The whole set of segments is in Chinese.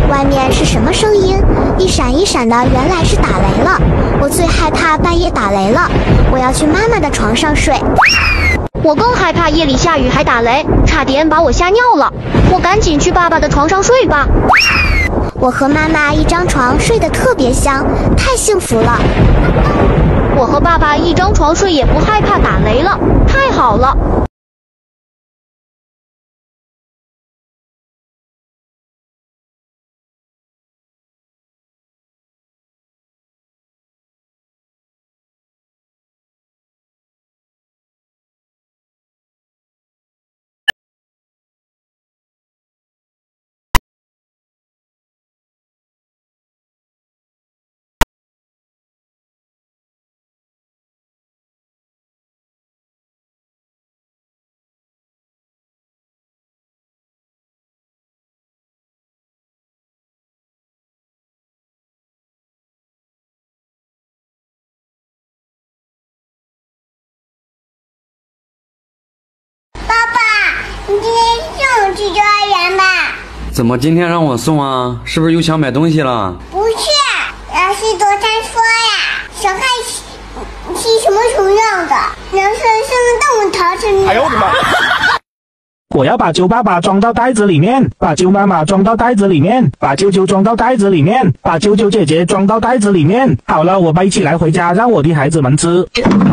外面是什么声音？一闪一闪的，原来是打雷了。我最害怕半夜打雷了，我要去妈妈的床上睡。 我更害怕夜里下雨还打雷，差点把我吓尿了。我赶紧去爸爸的床上睡吧。 我和妈妈一张床睡得特别香，太幸福了。 我和爸爸一张床睡也不害怕打雷了，太好了。 你今天送我去幼儿园吧？ 怎么今天让我送啊？是不是又想买东西了？ 不是，老师昨天说呀，小孩是什么样的，人生动物逃出你。哎呦我的妈！ 我要把舅爸爸装到袋子里面，把舅妈妈装到袋子里面，把舅舅装到袋子里面，把舅舅姐姐装到袋子里面。好了，我们一起来回家，让我的孩子们吃。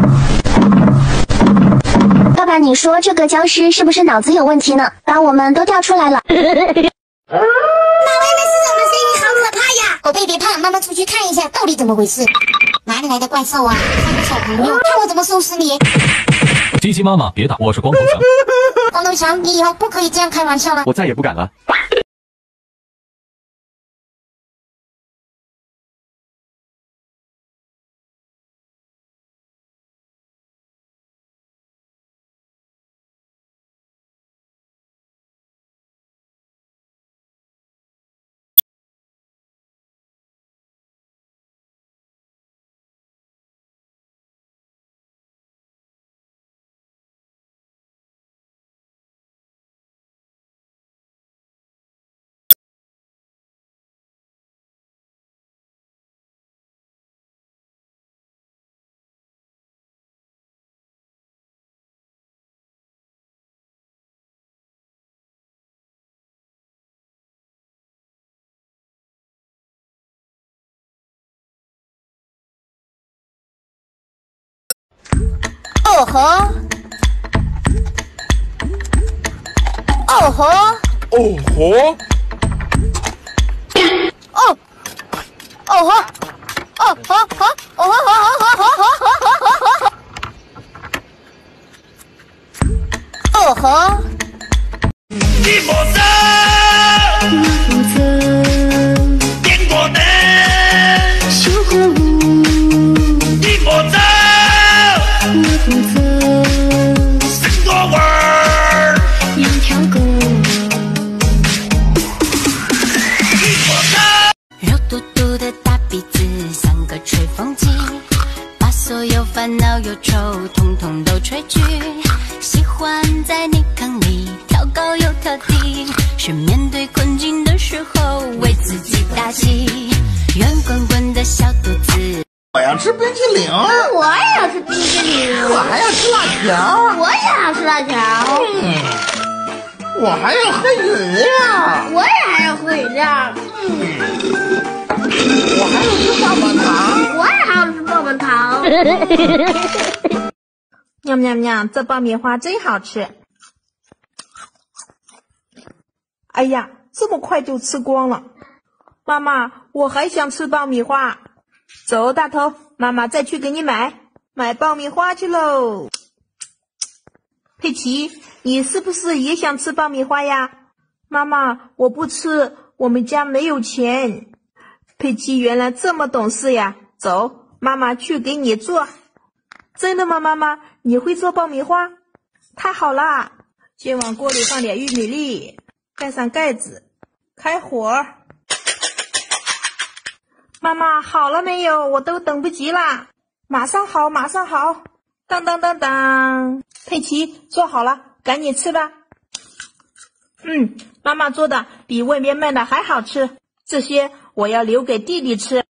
爸爸，你说这个僵尸是不是脑子有问题呢？把我们都调出来了。 妈，外面是什么声音？好可怕呀！ 宝贝别怕，妈妈出去看一下到底怎么回事。哪里来的怪兽啊？三个小朋友，看我怎么收拾你！ 鸡鸡妈妈别打，我是光头强。 光头强，你以后不可以这样开玩笑了。 我再也不敢了。 哦吼，哦吼， 哦吼， 哦，哦吼，哦吼吼，哦吼吼吼吼吼吼，哦吼。 你负责，点过灯， 守护你负责，生多味儿， 养条狗。 你负责。 肉嘟嘟的大鼻子像个吹风机，把所有烦恼忧愁统统都吹去。喜欢在泥坑里跳高又跳低，是面对困境的时候为自己打气。圆滚滚的小肚子， 我要吃冰淇淋， 我也要吃冰淇淋， 我还要吃辣条， 我也要吃辣条， 我还要喝饮料， 我也还要喝饮料， 我还要吃棒棒糖， 我也还要吃棒棒糖。 喵喵喵，这爆米花真好吃！哎呀，这么快就吃光了。妈妈，我还想吃爆米花。走，大头，妈妈再去给你买爆米花去喽。佩奇，你是不是也想吃爆米花呀？妈妈，我不吃，我们家没有钱。佩奇原来这么懂事呀。走，妈妈去给你做。真的吗，妈妈？你会做爆米花？太好啦！先往锅里放点玉米粒，盖上盖子，开火。妈妈，好了没有？我都等不及啦！马上好，马上好！当当当当！佩奇，做好了，赶紧吃吧。妈妈做的比外面卖的还好吃。 这些我要留给弟弟吃。